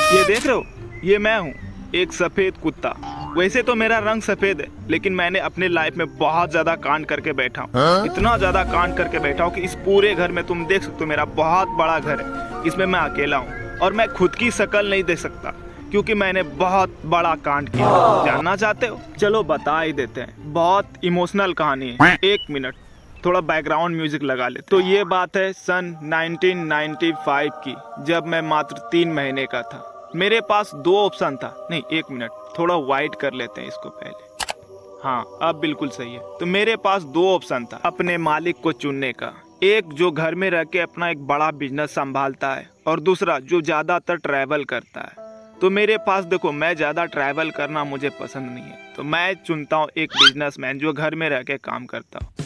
ये देख रहे हो, ये मैं हूँ, एक सफेद कुत्ता। वैसे तो मेरा रंग सफेद है, लेकिन मैंने अपने लाइफ में बहुत ज्यादा कांड करके बैठा हूँ। इतना ज्यादा कांड करके बैठा हूँ कि इस पूरे घर में तुम देख सकते हो, मेरा बहुत बड़ा घर है, इसमें मैं अकेला हूँ और मैं खुद की शक्ल नहीं देख सकता क्योंकि मैंने बहुत बड़ा कांड किया। जानना चाहते हो? चलो बता ही देते हैं। बहुत इमोशनल कहानी है। 1 मिनट, थोड़ा बैकग्राउंड म्यूजिक लगा ले। तो ये बात है सन 1995 की, जब मैं मात्र 3 महीने का था। मेरे पास 2 ऑप्शन था। नहीं, 1 मिनट, थोड़ा वाइड कर लेते हैं इसको पहले। हाँ, अब बिल्कुल सही है। तो मेरे पास 2 ऑप्शन था अपने मालिक को चुनने का। एक जो घर में रह के अपना एक बड़ा बिजनेस संभालता है, और दूसरा जो ज्यादातर ट्रैवल करता है। तो मेरे पास देखो, मैं ज्यादा ट्रैवल करना मुझे पसंद नहीं है, तो मैं चुनता हूँ एक बिजनेसमैन जो घर में रह के काम करता हो।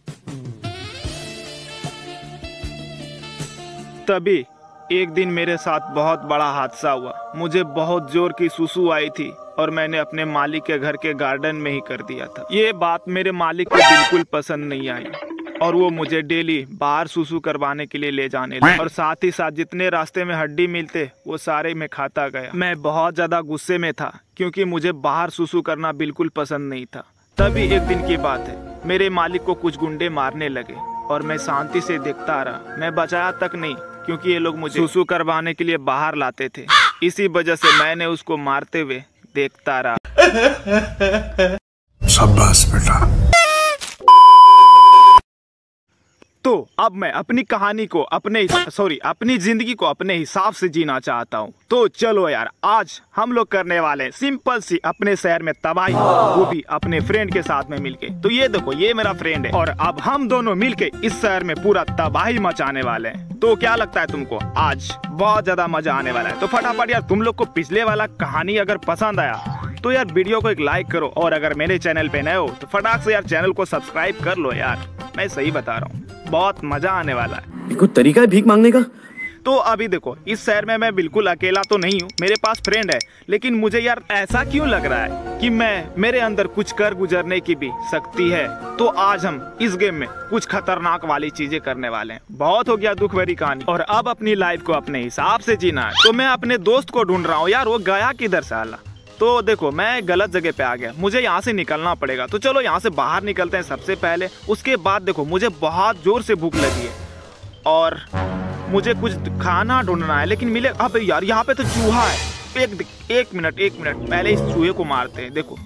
तभी एक दिन मेरे साथ बहुत बड़ा हादसा हुआ। मुझे बहुत जोर की सुसु आई थी और मैंने अपने मालिक के घर के गार्डन में ही कर दिया था। ये बात मेरे मालिक को बिल्कुल पसंद नहीं आई और वो मुझे डेली बाहर सुसु करवाने के लिए ले जाने लगे, और साथ ही साथ जितने रास्ते में हड्डी मिलते वो सारे मैं खाता गया। मैं बहुत ज्यादा गुस्से में था क्योंकि मुझे बाहर सुसु करना बिल्कुल पसंद नहीं था। तभी एक दिन की बात है, मेरे मालिक को कुछ गुंडे मारने लगे और मैं शांति से देखता रहा। मैं बचाया तक नहीं क्योंकि ये लोग मुझे सुसु करवाने के लिए बाहर लाते थे। इसी वजह से मैंने उसको मारते हुए देखता रहा। शाबाश बेटा। तो अब मैं अपनी कहानी को अपनी जिंदगी को अपने हिसाब से जीना चाहता हूँ। तो चलो यार, आज हम लोग करने वाले हैं सिंपल सी अपने शहर में तबाही, वो भी अपने फ्रेंड के साथ में मिलके। तो ये देखो, ये मेरा फ्रेंड है और अब हम दोनों मिलके इस शहर में पूरा तबाही मचाने वाले हैं। तो क्या लगता है तुमको? आज बहुत ज्यादा मजा आने वाला है। तो फटाफट यार, तुम लोग को पिछले वाला कहानी अगर पसंद आया तो यार वीडियो को एक लाइक करो, और अगर मेरे चैनल पे नए हो तो फटाक से यार चैनल को सब्सक्राइब कर लो यार। मैं सही बता रहा हूँ, बहुत मजा आने वाला है। कोई तरीका है भीख मांगने का? तो अभी देखो, इस शहर में मैं बिल्कुल अकेला तो नहीं हूँ, मेरे पास फ्रेंड है, लेकिन मुझे यार ऐसा क्यों लग रहा है कि मेरे अंदर कुछ कर गुजरने की भी शक्ति है। तो आज हम इस गेम में कुछ खतरनाक वाली चीजें करने वाले हैं। बहुत हो गया दुख भरी कहानी, और अब अपनी लाइफ को अपने हिसाब से जीना है। तो मैं अपने दोस्त को ढूंढ रहा हूँ यार, वो गया किधर साला। तो देखो, मैं गलत जगह पे आ गया, मुझे यहाँ से निकलना पड़ेगा। तो चलो यहाँ से बाहर निकलते हैं सबसे पहले। उसके बाद देखो, मुझे बहुत जोर से भूख लगी है और मुझे कुछ खाना ढूंढना है, लेकिन मिले। अब यार यहाँ पे तो चूहा है। एक मिनट पहले इस चूहे को मारते हैं। देखो,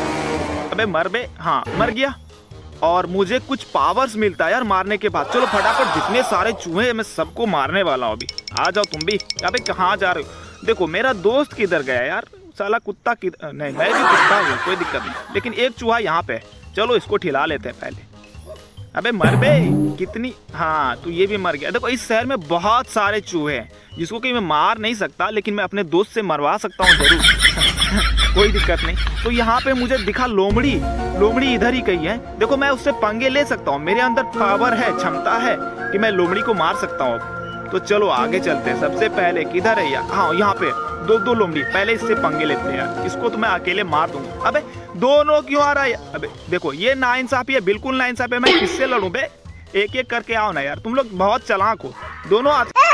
अबे मर बे। हाँ, मर गया। और मुझे कुछ पावर्स मिलता है यार मारने के बाद। चलो फटाफट, जितने सारे चूहे मैं सबको मारने वाला हूँ अभी। आ जाओ तुम भी। अबे कहाँ जा रहे हो? देखो, मेरा दोस्त किधर गया यार, साला कुत्ता की नहीं, मैं भी कुत्ता हूँ, कोई दिक्कत नहीं, लेकिन एक चूहा यहाँ पे। चलो इसको ठिला लेते हैं पहले। अबे मर बे, कितनी। हाँ, तो ये भी मर गया। देखो, इस शहर में बहुत सारे चूहे हैं जिसको कि मैं मार नहीं सकता, लेकिन मैं अपने दोस्त से मरवा सकता हूँ जरूर। कोई दिक्कत नहीं। तो यहाँ पे मुझे दिखा लोमड़ी इधर ही कहीं है। देखो, मैं उससे पंगे ले सकता हूँ, मेरे अंदर पावर है, क्षमता है कि मैं लोमड़ी को मार सकता हूँ। तो चलो आगे चलते हैं। सबसे पहले किधर है यार? हाँ, यहाँ पे 2 लोमड़ी। पहले इससे पंगे लेते हैं यार, इसको तो मैं अकेले मार दूंगा। अबे दोनों क्यों आ रहा है? अबे देखो, ये नाइंसाफी है, बिल्कुल नाइंसाफी है। मैं किससे लड़ूं बे? एक एक करके आओ ना यार, तुम लोग बहुत चालाक हो दोनों।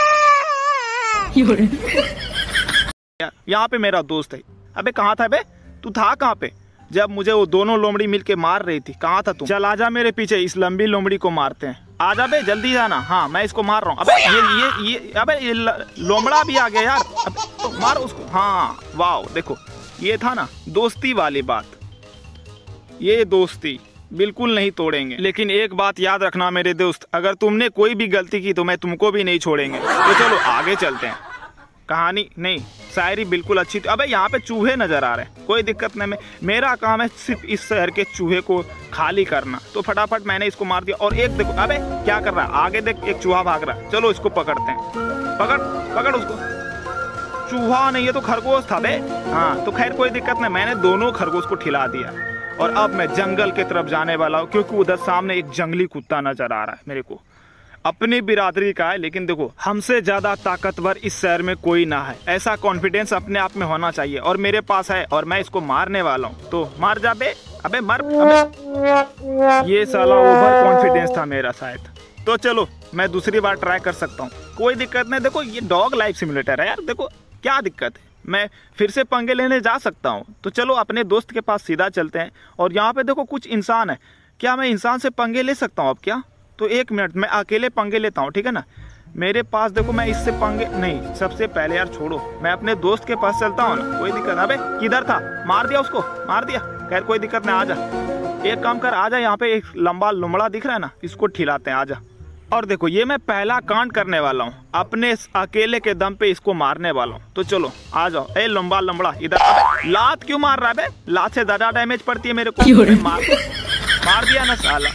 यहाँ पे मेरा दोस्त है। अबे कहाँ था बे? तू था कहाँ पे जब मुझे वो दोनों लोमड़ी मिलके मार रही थी? कहाँ था तू? चल आजा मेरे पीछे, इस लंबी लोमड़ी को मारते हैं। आजा बे, जल्दी जाना। हाँ, मैं इसको मार रहा हूँ। अबे ये लोमड़ा भी आ गया यार। अबे तो मार उसको। हाँ, वाह, देखो, ये था ना दोस्ती वाली बात। ये दोस्ती बिल्कुल नहीं तोड़ेंगे, लेकिन एक बात याद रखना मेरे दोस्त, अगर तुमने कोई भी गलती की तो मैं तुमको भी नहीं छोड़ेंगे। तो चलो आगे चलते हैं। कहानी नहीं, शायरी बिल्कुल अच्छी थी। अबे यहाँ पे चूहे नजर आ रहे हैं, कोई दिक्कत नहीं। मेरा काम है सिर्फ इस शहर के चूहे को खाली करना। तो फटाफट मैंने इसको मार दिया। और एक देखो, अबे क्या कर रहा है? आगे देख, एक चूहा भाग रहा है। चलो इसको पकड़ते हैं। पकड़ उसको। चूहा नहीं है तो खरगोश था बे। हाँ, तो खैर कोई दिक्कत नहीं, मैंने दोनों खरगोश को खिला दिया। और अब मैं जंगल की तरफ जाने वाला हूँ, क्योंकि उधर सामने एक जंगली कुत्ता नजर आ रहा है मेरे को। अपनी बिरादरी का है, लेकिन देखो, हमसे ज्यादा ताकतवर इस शहर में कोई ना है। ऐसा कॉन्फिडेंस अपने आप में होना चाहिए, और मेरे पास है, और मैं इसको मारने वाला हूँ। तो मार जा बे। अबे मर। अबे ये साला ओवर कॉन्फिडेंस था मेरा शायद। तो चलो, मैं दूसरी बार ट्राई कर सकता हूँ, कोई दिक्कत नहीं। देखो, ये डॉग लाइफ सिमुलेटर है यार, देखो क्या दिक्कत है। मैं फिर से पंगे लेने जा सकता हूँ। तो चलो अपने दोस्त के पास सीधा चलते हैं। और यहाँ पे देखो कुछ इंसान है, क्या मैं इंसान से पंगे ले सकता हूँ अब क्या? तो 1 मिनट मैं अकेले पंगे लेता हूँ, ठीक है ना। मेरे पास देखो मैं इससे पंगे नहीं, सबसे पहले यार छोड़ो, मैं अपने दोस्त के पास चलता हूँ ना, कोई दिक्कत। अबे किधर था? मार दिया उसको, मार दिया। खैर कोई दिक्कत नहीं, आजा एक काम कर, आजा यहाँ पे एक लंबा लुमड़ा दिख रहा है ना, इसको ठिलाते हैं, आजा। और देखो ये मैं पहला कांड करने वाला हूँ, अपने अकेले के दम पे इसको मारने वाला हूँ। तो चलो आ जाओ। ए लंबा लंबड़ा इधर। अबे लात क्यों मार रहा है बे? लात से ज्यादा डैमेज पड़ती है मेरे को। मार दिया ना साला।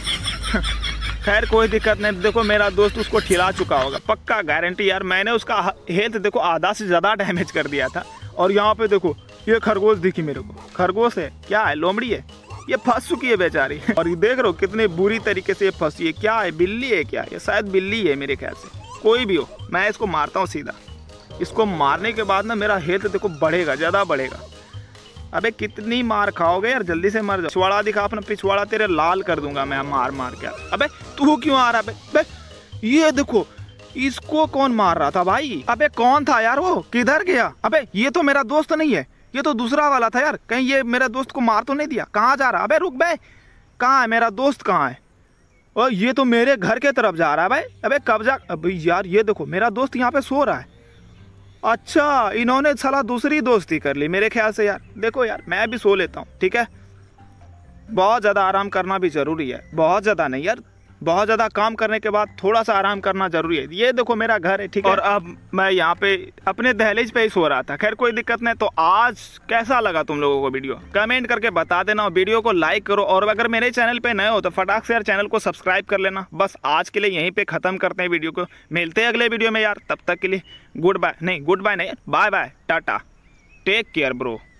खैर कोई दिक्कत नहीं। देखो मेरा दोस्त उसको ठिला चुका होगा, पक्का गारंटी यार। मैंने उसका हेल्थ देखो आधा से ज्यादा डैमेज कर दिया था। और यहाँ पे देखो ये खरगोश दिखी मेरे को, खरगोश है क्या है? लोमड़ी है, ये फंस चुकी है बेचारी। और ये देख रहे हो कितने बुरी तरीके से ये फंसी है। क्या है, बिल्ली है क्या? ये शायद बिल्ली है मेरे ख्याल से, कोई भी हो। मैं इसको मारता हूँ सीधा। इसको मारने के बाद ना मेरा हेल्थ देखो बढ़ेगा, ज़्यादा बढ़ेगा। अबे कितनी मार खाओगे यार, जल्दी से मर जाओ। पिछवाड़ा दिखा अपना, पिछवाड़ा तेरे लाल कर दूंगा मैं मार मार के। अबे तू क्यों आ रहा है? ये देखो इसको कौन मार रहा था भाई? अबे कौन था यार वो, किधर गया? अबे ये तो मेरा दोस्त नहीं है, ये तो दूसरा वाला था यार। कहीं ये मेरा दोस्त को मार तो नहीं दिया? कहाँ जा रहा? अबे रुक बे, कहाँ है मेरा दोस्त, कहाँ है? और ये तो मेरे घर के तरफ जा रहा है भाई। अबे कब जा? अबे यार ये देखो मेरा दोस्त यहाँ पे सो रहा है। अच्छा इन्होंने साला दूसरी दोस्ती कर ली मेरे ख्याल से यार। देखो यार मैं भी सो लेता हूँ, ठीक है। बहुत ज़्यादा आराम करना भी ज़रूरी है, बहुत ज़्यादा नहीं यार, बहुत ज़्यादा काम करने के बाद थोड़ा सा आराम करना जरूरी है। ये देखो मेरा घर है, ठीक है। और अब मैं यहाँ पे अपने दहलीज पे ही सो रहा था। खैर कोई दिक्कत नहीं। तो आज कैसा लगा तुम लोगों को वीडियो, कमेंट करके बता देना। वीडियो को लाइक करो, और अगर मेरे चैनल पे नए हो तो फटाक से यार चैनल को सब्सक्राइब कर लेना। बस आज के लिए यहीं पे ख़त्म करते हैं वीडियो को, मिलते हैं अगले वीडियो में यार। तब तक के लिए गुड बाय, नहीं गुड बाय नहीं, bye bye, tata, take care bro.